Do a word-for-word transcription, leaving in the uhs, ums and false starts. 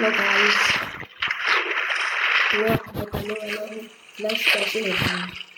Hello guys, welcome to hello hello. Let's start it.